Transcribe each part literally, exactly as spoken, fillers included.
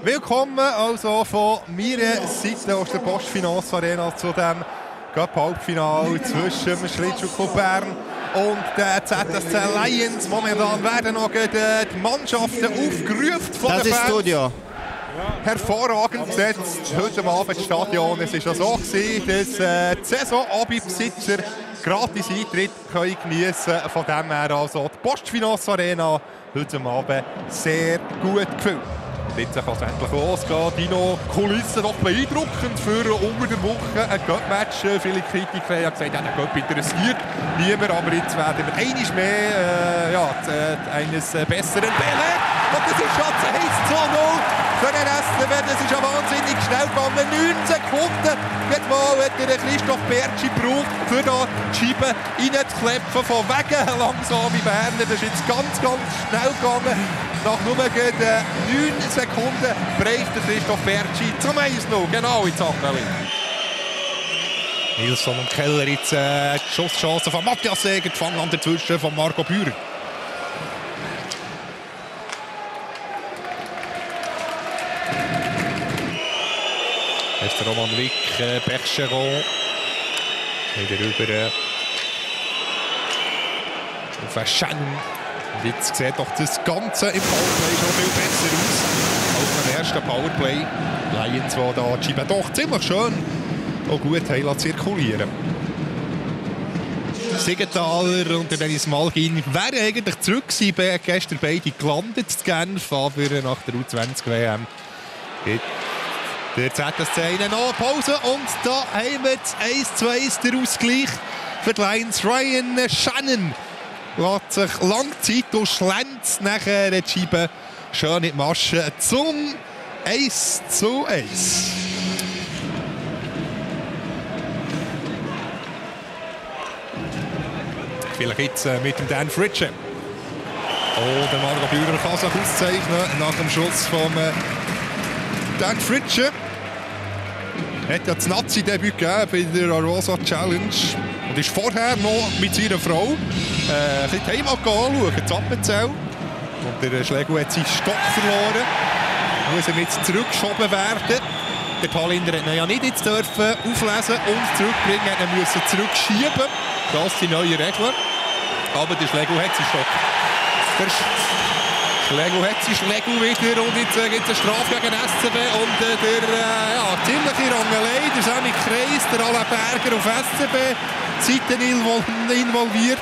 Willkommen also von meiner Seite aus der Postfinance Arena zu dem Cup-Halbfinale zwischen dem Schlittschuhclub Bern und der Z S C Lions. Momentan werden noch die Mannschaften aufgerufen von das den ist Fans. Studio. Hervorragend besetzt heute Abend das Stadion. Es war ja so, gewesen, dass äh, die Saison-Abi-Besitzer gratis Eintritt können geniessen können. Von dem her also die Postfinance Arena heute Abend sehr gut gefüllt. Jetzt kann es endlich losgehen. Dino, Kulissen doch beeindruckend für unter der Woche ein Cup-Match. Viele Kritiker haben gesagt, ja, der Cup interessiert niemand, aber jetzt werden wir einmal mehr äh, ja, eines Besseren belehrt. Und das ist schon das eins zu null für den S C B. Das ist ja wahnsinnig schnell gegangen. neun Sekunden jetzt mal hat der Christoph Bertschi gebraucht, für da die Scheibe reinzuklepfen. Von wegen langsame Berner. Das ist jetzt ganz, ganz schnell gegangen. Nach nur neun Sekunden bereicht der Christoph Bertschi zum eins null. Genau in Zachneli. Nilsson und Keller jetzt äh, die Schusschance von Matthias Seger, gefangen an dazwischen von Marco Bührer. Das ist der Roman Wick, äh, Bergeron. Wieder rüber äh, auf Shannon. Und jetzt sieht doch das Ganze im Powerplay schon viel besser aus als beim ersten Powerplay. Lions, die da die Scheibe doch ziemlich schön und gut haben zirkulieren. Siegenthaler und Dennis Malgin wären eigentlich zurück gewesen, gestern beide gelandet in Genf, aber nach der U zwanzig W M geht der Z S C eine neue Pause und da haben wir das eins zu eins der Ausgleich für die Lions. Ryan Shannon lässt sich lang Zeit und schlänzt nachher die Scheibe schön in die Masche zum eins zu eins. Vielleicht jetzt mit dem Dan Fritsche. Oh, der Marco Bührer kann sich auszeichnen nach dem Schuss von Dan Fritsche. Hat ja das Nazi-Debüt gegeben bei der Arosa Challenge und ist vorher noch mit seiner Frau äh, die Heimat anschauen, das Appenzell. Und der Schlegel hat seinen Stock verloren. Muss er jetzt zurückgeschoben werden. Der Tallinder hat ihn ja nicht jetzt dürfen auflesen und zurückbringen, er musste zurückschieben. Das sind die neuen Regeln. Aber der Schlegel hat seinen Stock. Der Schlegel hat seinen Schlegel wieder und jetzt äh, gibt es eine Strafe gegen S C B und äh, der äh, ja, ziemliche Rangelei, der Sammy Kreis, der Alain Berger auf S C B-Seiten involviert.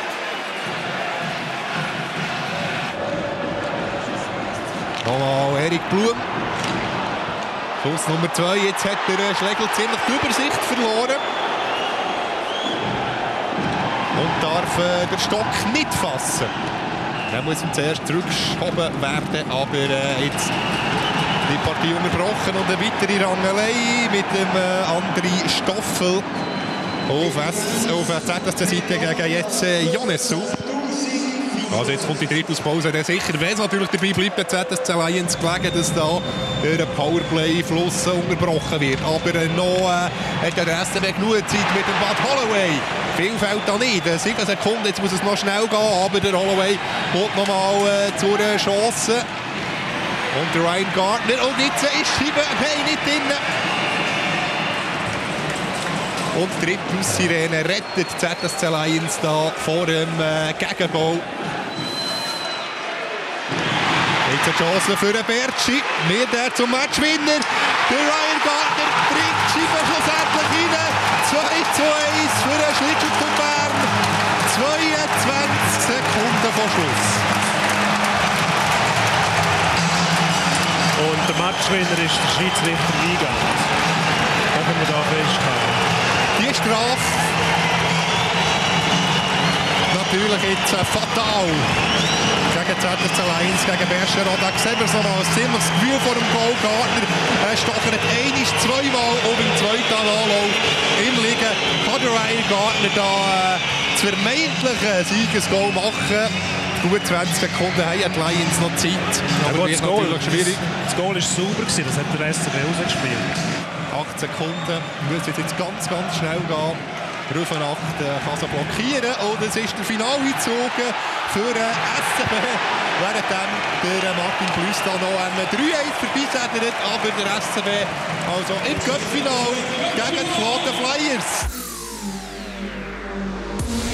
Nochmal Erik Blum. Schuss Nummer zwei, jetzt hat der äh, Schlegel ziemlich die Übersicht verloren. Und darf äh, den Stock nicht fassen. Dann muss ihm zuerst zurückgeschoben werden, aber äh, jetzt die Partie unterbrochen und eine weitere Rangelei mit dem äh, André Stoffel auf, S auf Z S C-Seite gegen jetzt äh, Jonessu. Also jetzt kommt die Drittelspause, der sicher, wenn es natürlich dabei bleibt, bei Z S C Lions gelegen, dass da der Powerplay-Fluss unterbrochen wird. Aber äh, noch äh, hat der S C B genug Zeit mit dem Bad Holloway. Viel fällt da nicht. sieben Sekunden, jetzt muss es noch schnell gehen, aber der Holloway kommt noch mal äh, zur äh, Chance. Und der Ryan Gardner, und jetzt ist Scheibe, nein, nicht drin. Und die Drittaussirene rettet Z S C Lions da vor dem äh, Gegenbau. Jetzt eine Chance für den Bertschi. Wird er zum Matchwinner. Der Ryan Gardner trägt die Scheibe schlussendlich rein. zwei zu eins für den Schlittschuhclub Bern. zweiundzwanzig Sekunden vor Schluss. Und der Matchwinner ist der Schiedsrichter Wiegand. Das können wir da festhalten. Die Strafe natürlich jetzt äh, fatal gegen Z S C Lions, gegen Bergeron. Da sehen wir so mal ein ziemliches Gefühl vor dem Goal. Gardner äh, stochert einmal, zweimal und im zweiten Anlauf im Liegen kann der Ryan Gardner da äh, das vermeintliche Siegesgoal machen. Gut zwanzig Sekunden haben die Lions noch Zeit. Aber, aber wird Goal, natürlich schwierig. Das Goal war sauber, das hat der S C B rausgespielt. acht Sekunden, muss jetzt ganz, ganz schnell gehen. Rüfenacht äh, kann sie blockieren und es ist der Finaleinzug für den S C B. Während der Martin Plüss da noch ein drei eins vorbeisedert, aber der S C B also im Cup-Final gegen die Quoten Flyers.